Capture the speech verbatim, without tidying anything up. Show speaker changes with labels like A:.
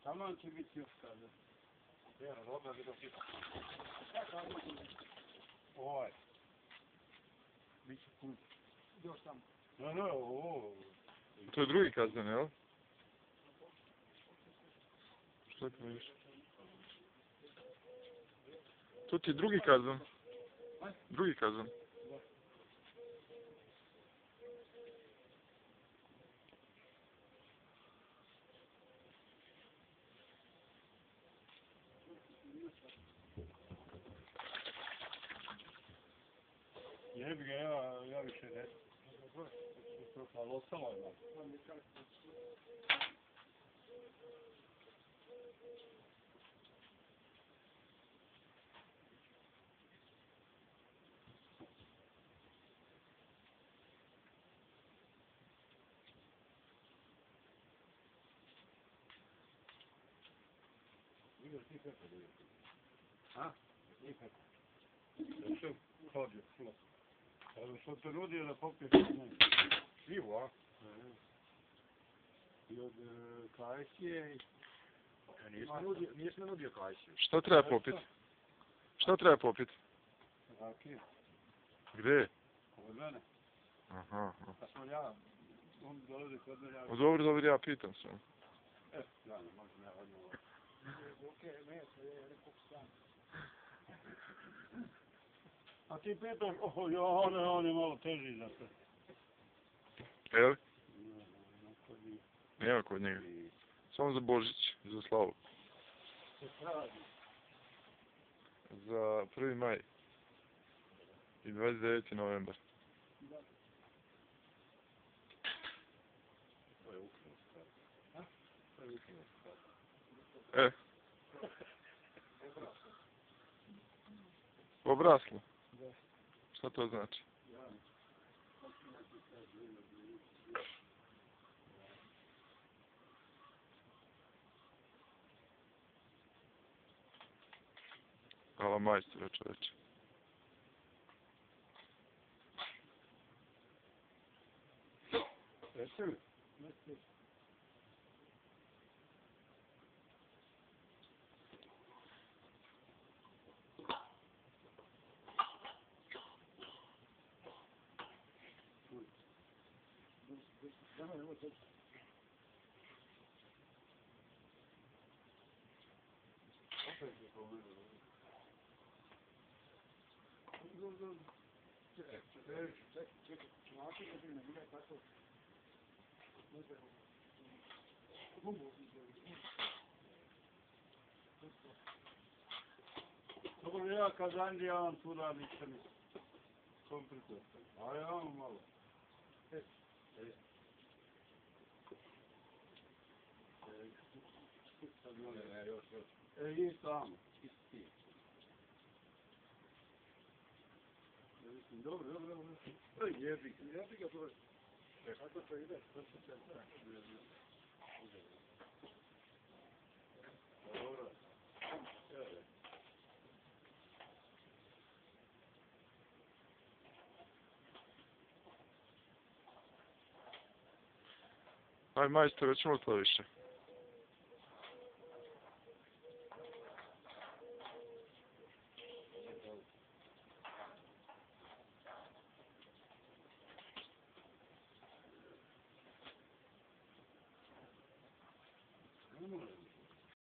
A: Tamam ki bitiyor kadar.
B: Ja, dan loopt het op je.
A: Ovaj. Biće put.
C: Još tamo.
A: No, no, ovo.
D: To je drugi kazan, jel? Što ti vidiš? To ti je drugi kazan. Drugi kazan.
A: Jebi ga, ja, ja više ne. Ali ostalo je. A? Da što hodio, šlo. Ali što te nudio da popiješ ne.
B: Pivo, a?
A: I od kajsije i...
B: Nisam nudio kajsiju.
D: Šta treba popit? Šta treba popit?
A: rakije.
D: Gde?
A: Kod mene.
D: Aha.
A: A sam ja, on dolazi kod mene. Ja...
D: O, dobro, dobro, ja pitam se.
A: E, ja ne možem ja odmah.
C: Okej, meso, je rekao sam.
A: A ti pitaš, oh, jo, on, on je malo teži za sve.
D: Jel?
A: Ne, ne, kod njih.
D: Nema kod njega. Samo za Božić, za slavu.
A: Se pravi.
D: Za prvi maj. I dvadeset deveti novembar.
B: To je ukinuo stvar. A? To je ukinuo stvar.
D: E. Obraslo? Šta to znači? Hvala majstore, čoveče.
A: Jesi li? Dobro, ja kad Andrijan tu radi se mi komplikuje. A ja malo. E, e.
B: Ne, još, još.
A: E, i tamo. Isti. Dobro, dobro, dobro. Ej, jebi ga, jebi ga, dobro. Kako to ide? Kako se sve? Dobro.
D: Aj majstore, ćemo to više.
A: Ne može.